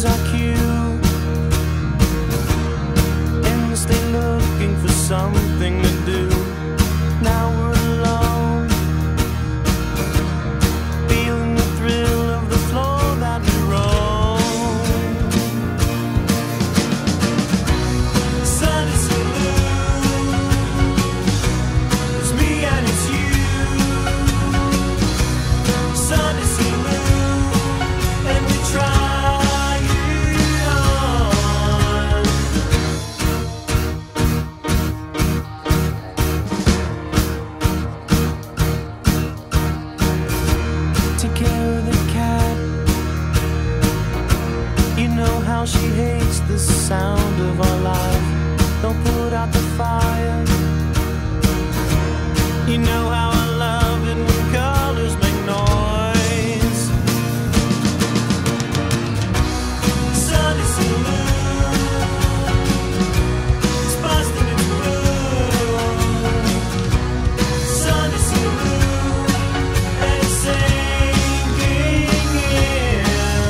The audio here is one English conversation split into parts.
was our cue, endlessly looking for something to do. Now we're alone, feeling the thrill of the floor that we roam. Sunday Saloon, it's me and it's you. Sunday Saloon, and we try it on. Take care of the cat. You know how she hates the sound of our life. Don't put out the fire. You know how I love it when colors make noise. Sunday Saloon, it's busting its moon. Sunday Saloon, and it's sinking in.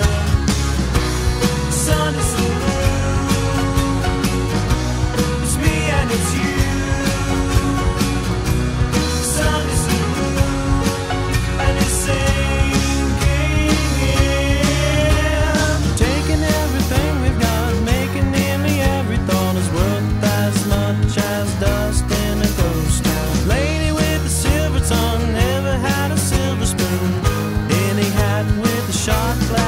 Sunday Saloon, it's me and it's you. Sunday Saloon, and it's sinking in. Taking everything we've got, making nearly every thought is worth as much as dust in a ghost town. Lady with the silver tongue never had a silver spoon. Any hat with a shot glass